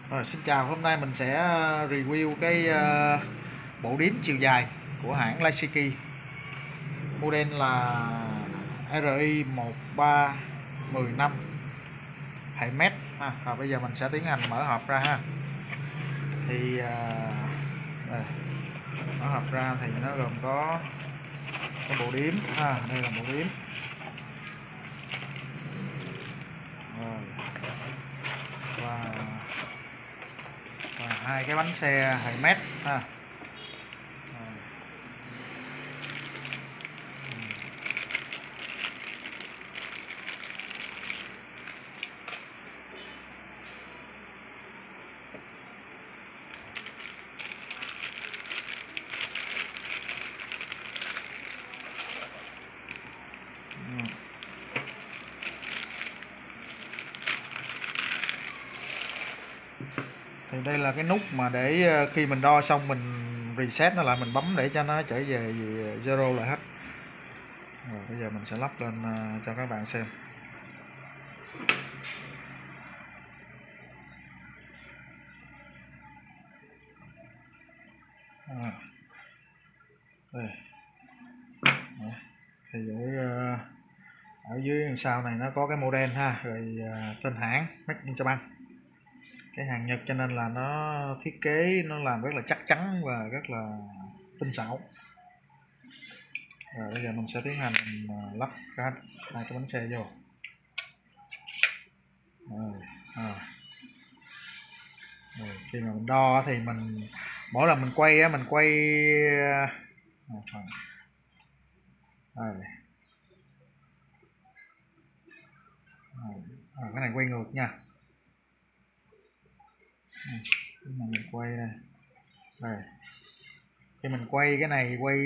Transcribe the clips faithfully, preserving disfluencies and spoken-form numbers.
Rồi, xin chào, hôm nay mình sẽ review cái uh, bộ điếm chiều dài của hãng Leisiki. Model là R I một ba một năm hệ mét ha. Và bây giờ mình sẽ tiến hành mở hộp ra ha. Thì uh, đây, mở hộp ra thì nó gồm có cái bộ điếm ha, đây là bộ điếm. Rồi. Và và hai cái bánh xe hệ mét ha. Thì đây là cái nút mà để khi mình đo xong mình reset nó lại, mình bấm để cho nó trở về zero lại hết. Rồi bây giờ mình sẽ lắp lên cho các bạn xem. À, đây. Thì ở, ở dưới đằng sau này nó có cái model ha, rồi tên hãng Made in Japan, cái hàng Nhật, cho nên là nó thiết kế nó làm rất là chắc chắn và rất là tinh xảo. Rồi bây giờ mình sẽ tiến hành mình lắp hai cái bánh xe vô. Rồi, à. Rồi, khi mà mình đo thì mình mỗi lần mình quay á, mình quay rồi. À, cái này quay ngược nha. Cái này mình quay đây. Đây. Khi mình quay cái này, quay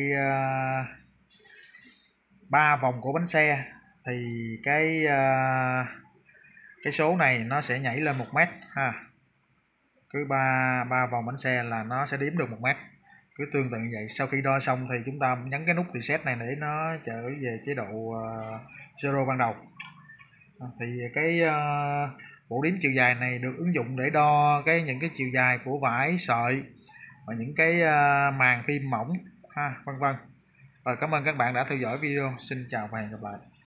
ba uh, vòng của bánh xe thì cái uh, cái số này nó sẽ nhảy lên một mét ha. Cứ ba ba vòng bánh xe là nó sẽ đếm được một mét. Cứ tương tự như vậy. Sau khi đo xong thì chúng ta nhấn cái nút reset này để nó trở về chế độ uh, zero ban đầu. Thì cái uh, bộ đếm chiều dài này được ứng dụng để đo cái những cái chiều dài của vải sợi và những cái uh, màng phim mỏng ha, vân vân. Rồi, cảm ơn các bạn đã theo dõi video. Xin chào và hẹn gặp lại.